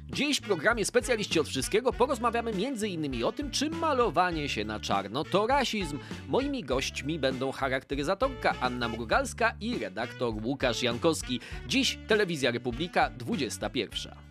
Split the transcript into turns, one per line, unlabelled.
Dziś w programie Specjaliści od Wszystkiego porozmawiamy m.in. o tym, czy malowanie się na czarno to rasizm. Moimi gośćmi będą charakteryzatorka Anna Mrugalska i redaktor Łukasz Jankowski. Dziś Telewizja Republika 21.